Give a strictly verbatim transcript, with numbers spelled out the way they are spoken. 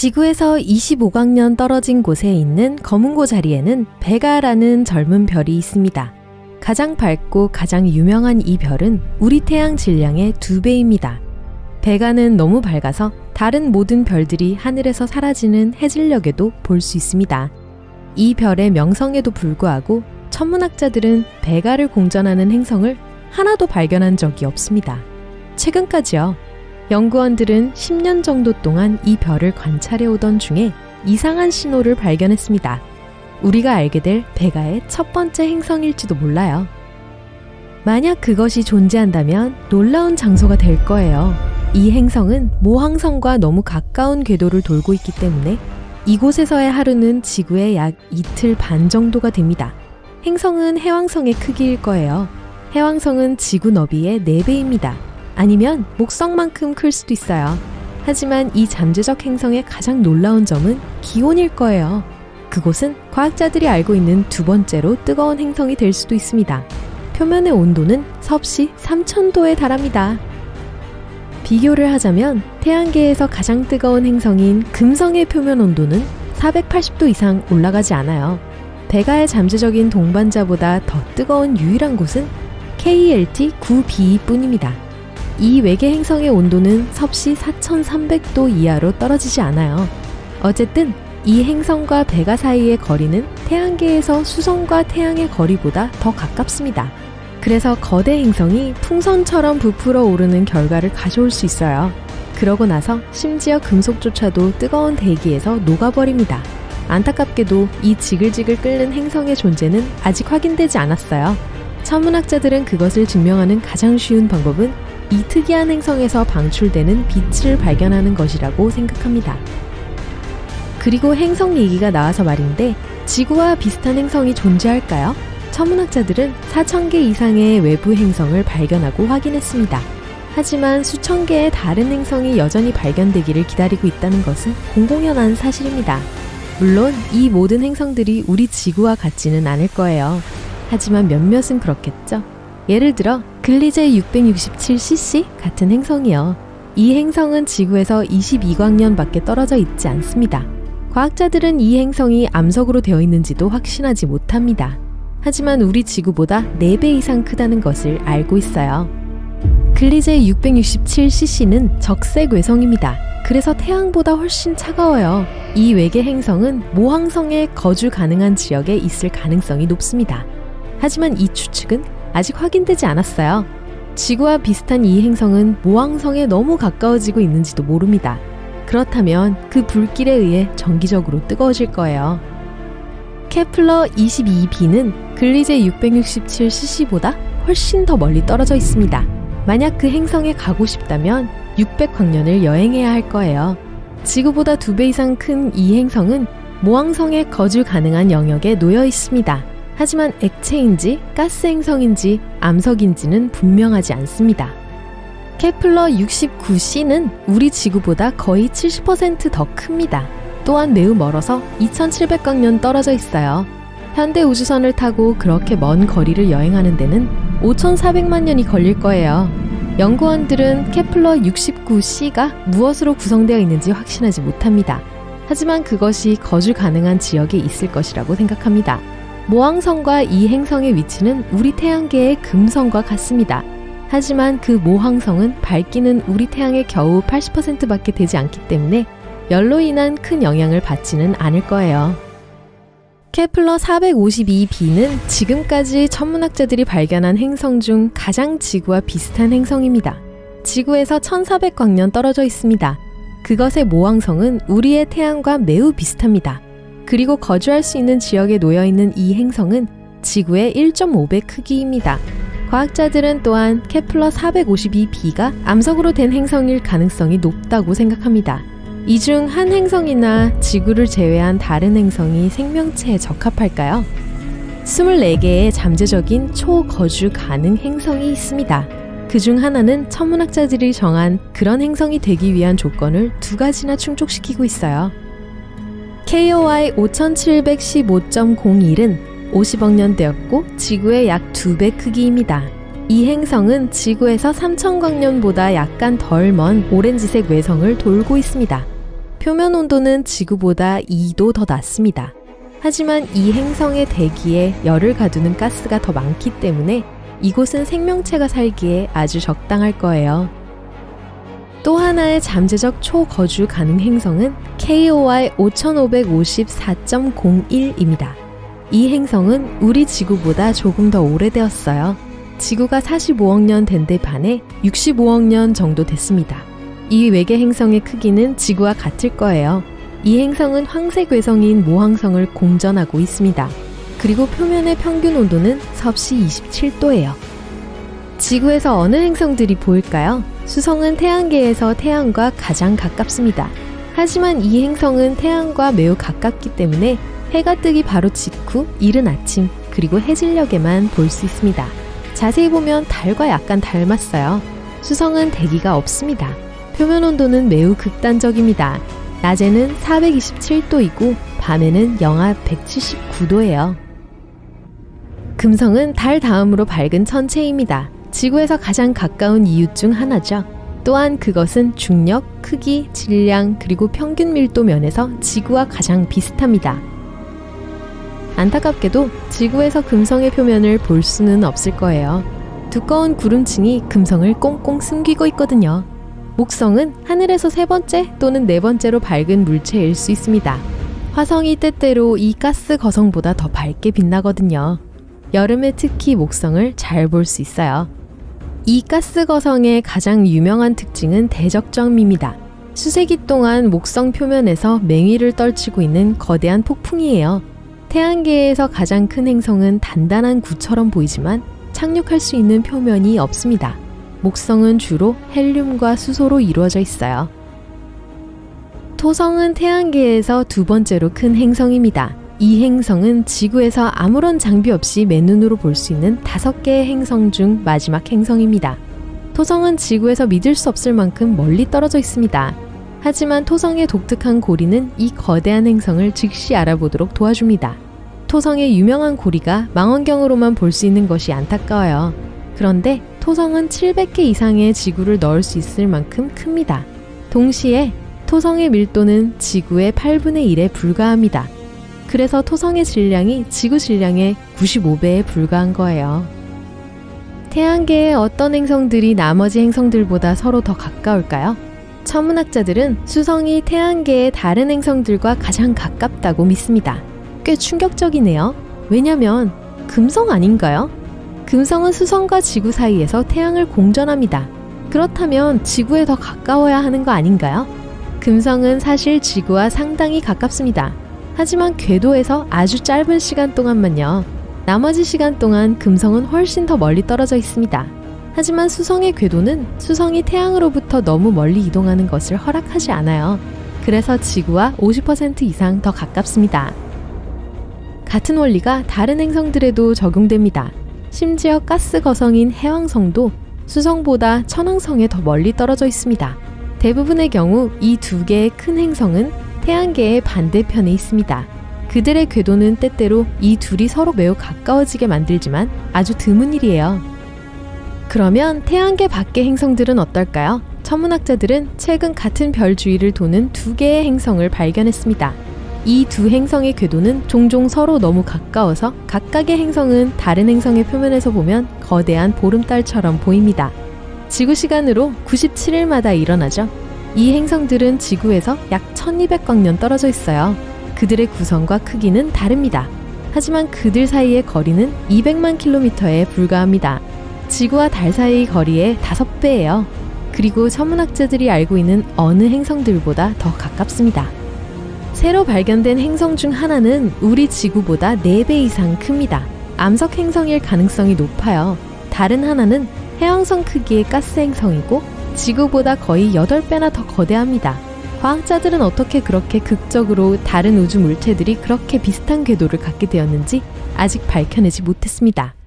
지구에서 이십오 광년 떨어진 곳에 있는 검은고 자리에는 베가라는 젊은 별이 있습니다. 가장 밝고 가장 유명한 이 별은 우리 태양 질량의 두 배입니다. 베가는 너무 밝아서 다른 모든 별들이 하늘에서 사라지는 해질녘에도 볼 수 있습니다. 이 별의 명성에도 불구하고 천문학자들은 베가를 공전하는 행성을 하나도 발견한 적이 없습니다. 최근까지요. 연구원들은 십 년 정도 동안 이 별을 관찰해 오던 중에 이상한 신호를 발견했습니다. 우리가 알게 될 베가의 첫 번째 행성일지도 몰라요. 만약 그것이 존재한다면 놀라운 장소가 될 거예요. 이 행성은 모항성과 너무 가까운 궤도를 돌고 있기 때문에 이곳에서의 하루는 지구의 약 이틀 반 정도가 됩니다. 행성은 해왕성의 크기일 거예요. 해왕성은 지구 너비의 네 배입니다. 아니면 목성만큼 클 수도 있어요. 하지만 이 잠재적 행성의 가장 놀라운 점은 기온일 거예요. 그곳은 과학자들이 알고 있는 두 번째로 뜨거운 행성이 될 수도 있습니다. 표면의 온도는 섭씨 삼천 도에 달합니다. 비교를 하자면 태양계에서 가장 뜨거운 행성인 금성의 표면 온도는 사백팔십 도 이상 올라가지 않아요. 베가의 잠재적인 동반자보다 더 뜨거운 유일한 곳은 케이엘티 나인 비 뿐입니다. 이 외계 행성의 온도는 섭씨 사천삼백 도 이하로 떨어지지 않아요. 어쨌든 이 행성과 베가 사이의 거리는 태양계에서 수성과 태양의 거리보다 더 가깝습니다. 그래서 거대 행성이 풍선처럼 부풀어 오르는 결과를 가져올 수 있어요. 그러고 나서 심지어 금속조차도 뜨거운 대기에서 녹아버립니다. 안타깝게도 이 지글지글 끓는 행성의 존재는 아직 확인되지 않았어요. 천문학자들은 그것을 증명하는 가장 쉬운 방법은 이 특이한 행성에서 방출되는 빛을 발견하는 것이라고 생각합니다. 그리고 행성 얘기가 나와서 말인데 지구와 비슷한 행성이 존재할까요? 천문학자들은 사천 개 이상의 외부 행성을 발견하고 확인했습니다. 하지만 수천 개의 다른 행성이 여전히 발견되기를 기다리고 있다는 것은 공공연한 사실입니다. 물론 이 모든 행성들이 우리 지구와 같지는 않을 거예요. 하지만 몇몇은 그렇겠죠. 예를 들어 글리제 육백육십칠 씨씨 같은 행성이요. 이 행성은 지구에서 이십이 광년 밖에 떨어져 있지 않습니다. 과학자들은 이 행성이 암석으로 되어 있는지도 확신하지 못합니다. 하지만 우리 지구보다 네 배 이상 크다는 것을 알고 있어요. 글리제 육백육십칠 씨씨는 적색 외성입니다. 그래서 태양보다 훨씬 차가워요. 이 외계 행성은 모항성에 거주 가능한 지역에 있을 가능성이 높습니다. 하지만 이 추측은 아직 확인되지 않았어요. 지구와 비슷한 이 행성은 모항성에 너무 가까워지고 있는지도 모릅니다. 그렇다면 그 불길에 의해 정기적으로 뜨거워질 거예요. 케플러 이십이 비는 글리제 육백육십칠 씨씨보다 훨씬 더 멀리 떨어져 있습니다. 만약 그 행성에 가고 싶다면 육백 광년을 여행해야 할 거예요. 지구보다 두 배 이상 큰 이 행성은 모항성에 거주 가능한 영역에 놓여 있습니다. 하지만 액체인지 가스 행성인지 암석인지는 분명하지 않습니다. 케플러 육십구 씨는 우리 지구보다 거의 칠십 퍼센트 더 큽니다. 또한 매우 멀어서 이천칠백 광년 떨어져 있어요. 현대 우주선을 타고 그렇게 먼 거리를 여행하는 데는 오천사백만 년이 걸릴 거예요. 연구원들은 케플러 육십구 씨가 무엇으로 구성되어 있는지 확신하지 못합니다. 하지만 그것이 거주 가능한 지역에 있을 것이라고 생각합니다. 모항성과 이 행성의 위치는 우리 태양계의 금성과 같습니다. 하지만 그 모항성은 밝기는 우리 태양의 겨우 팔십 퍼센트밖에 되지 않기 때문에 열로 인한 큰 영향을 받지는 않을 거예요. 케플러 사백오십이 비는 지금까지 천문학자들이 발견한 행성 중 가장 지구와 비슷한 행성입니다. 지구에서 천사백 광년 떨어져 있습니다. 그것의 모항성은 우리의 태양과 매우 비슷합니다. 그리고 거주할 수 있는 지역에 놓여있는 이 행성은 지구의 일 점 오 배 크기입니다. 과학자들은 또한 케플러 사백오십이 비가 암석으로 된 행성일 가능성이 높다고 생각합니다. 이 중 한 행성이나 지구를 제외한 다른 행성이 생명체에 적합할까요? 이십사 개의 잠재적인 초거주 가능 행성이 있습니다. 그 중 하나는 천문학자들이 정한 그런 행성이 되기 위한 조건을 두 가지나 충족시키고 있어요. 케이오아이 오천칠백십오 점 공일은 오십억 년 되었고 지구의 약 두 배 크기입니다. 이 행성은 지구에서 삼천 광년보다 약간 덜 먼 오렌지색 외성을 돌고 있습니다. 표면 온도는 지구보다 이 도 더 낮습니다. 하지만 이 행성의 대기에 열을 가두는 가스가 더 많기 때문에 이곳은 생명체가 살기에 아주 적당할 거예요. 또 하나의 잠재적 초거주 가능 행성은 케이오아이 오천오백오십사 점 공일입니다. 이 행성은 우리 지구보다 조금 더 오래되었어요. 지구가 사십오억 년 된 데 반해 육십오억 년 정도 됐습니다. 이 외계 행성의 크기는 지구와 같을 거예요. 이 행성은 황색 외성인 모항성을 공전하고 있습니다. 그리고 표면의 평균 온도는 섭씨 이십칠 도예요. 지구에서 어느 행성들이 보일까요? 수성은 태양계에서 태양과 가장 가깝습니다. 하지만 이 행성은 태양과 매우 가깝기 때문에 해가 뜨기 바로 직후 이른 아침 그리고 해질녘에만 볼 수 있습니다. 자세히 보면 달과 약간 닮았어요. 수성은 대기가 없습니다. 표면 온도는 매우 극단적입니다. 낮에는 사백이십칠 도이고 밤에는 영하 백칠십구 도예요. 금성은 달 다음으로 밝은 천체입니다. 지구에서 가장 가까운 이웃 중 하나죠. 또한 그것은 중력, 크기, 질량, 그리고 평균 밀도 면에서 지구와 가장 비슷합니다. 안타깝게도 지구에서 금성의 표면을 볼 수는 없을 거예요. 두꺼운 구름층이 금성을 꽁꽁 숨기고 있거든요. 목성은 하늘에서 세 번째 또는 네 번째로 밝은 물체일 수 있습니다. 화성이 때때로 이 가스 거성보다 더 밝게 빛나거든요. 여름에 특히 목성을 잘 볼 수 있어요. 이 가스 거성의 가장 유명한 특징은 대적점입니다. 수세기 동안 목성 표면에서 맹위를 떨치고 있는 거대한 폭풍이에요. 태양계에서 가장 큰 행성은 단단한 구처럼 보이지만 착륙할 수 있는 표면이 없습니다. 목성은 주로 헬륨과 수소로 이루어져 있어요. 토성은 태양계에서 두 번째로 큰 행성입니다. 이 행성은 지구에서 아무런 장비 없이 맨눈으로 볼 수 있는 다섯 개의 행성 중 마지막 행성입니다. 토성은 지구에서 믿을 수 없을 만큼 멀리 떨어져 있습니다. 하지만 토성의 독특한 고리는 이 거대한 행성을 즉시 알아보도록 도와줍니다. 토성의 유명한 고리가 망원경으로만 볼 수 있는 것이 안타까워요. 그런데 토성은 칠백 개 이상의 지구를 넣을 수 있을 만큼 큽니다. 동시에 토성의 밀도는 지구의 팔분의 일에 불과합니다. 그래서 토성의 질량이 지구 질량의 구십오 배에 불과한 거예요. 태양계의 어떤 행성들이 나머지 행성들보다 서로 더 가까울까요? 천문학자들은 수성이 태양계의 다른 행성들과 가장 가깝다고 믿습니다. 꽤 충격적이네요. 왜냐면 금성 아닌가요? 금성은 수성과 지구 사이에서 태양을 공전합니다. 그렇다면 지구에 더 가까워야 하는 거 아닌가요? 금성은 사실 지구와 상당히 가깝습니다. 하지만 궤도에서 아주 짧은 시간 동안만요. 나머지 시간 동안 금성은 훨씬 더 멀리 떨어져 있습니다. 하지만 수성의 궤도는 수성이 태양으로부터 너무 멀리 이동하는 것을 허락하지 않아요. 그래서 지구와 오십 퍼센트 이상 더 가깝습니다. 같은 원리가 다른 행성들에도 적용됩니다. 심지어 가스 거성인 해왕성도 수성보다 천왕성에 더 멀리 떨어져 있습니다. 대부분의 경우 이 두 개의 큰 행성은 태양계의 반대편에 있습니다. 그들의 궤도는 때때로 이 둘이 서로 매우 가까워지게 만들지만 아주 드문 일이에요. 그러면 태양계 밖의 행성들은 어떨까요? 천문학자들은 최근 같은 별 주위를 도는 두 개의 행성을 발견했습니다. 이 두 행성의 궤도는 종종 서로 너무 가까워서 각각의 행성은 다른 행성의 표면에서 보면 거대한 보름달처럼 보입니다. 지구 시간으로 구십칠 일마다 일어나죠. 이 행성들은 지구에서 약 천이백 광년 떨어져 있어요. 그들의 구성과 크기는 다릅니다. 하지만 그들 사이의 거리는 이백만 킬로미터에 불과합니다. 지구와 달 사이의 거리의 다섯 배예요. 그리고 천문학자들이 알고 있는 어느 행성들보다 더 가깝습니다. 새로 발견된 행성 중 하나는 우리 지구보다 네 배 이상 큽니다. 암석 행성일 가능성이 높아요. 다른 하나는 해왕성 크기의 가스 행성이고 지구보다 거의 여덟 배나 더 거대합니다. 과학자들은 어떻게 그렇게 극적으로 다른 우주 물체들이 그렇게 비슷한 궤도를 갖게 되었는지 아직 밝혀내지 못했습니다.